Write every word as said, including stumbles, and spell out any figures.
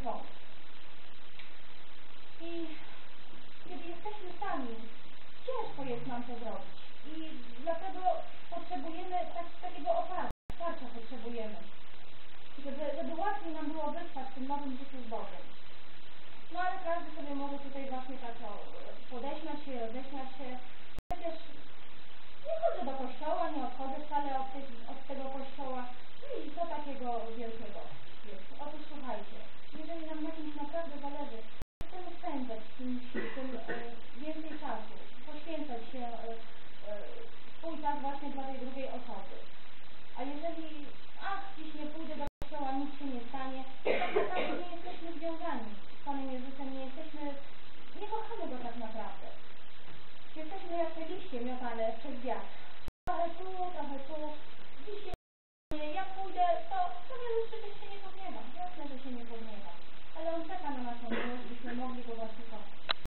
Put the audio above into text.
pomóc. I kiedy jesteśmy sami, ciężko jest nam to zrobić. I dlatego potrzebujemy tak, takiego oparcia, oparcia potrzebujemy, żeby, żeby łatwiej nam było wytrwać w tym nowym życiu z Bogiem. No ale każdy sobie może tutaj właśnie tak o, podeśmiać się, roześmiać się,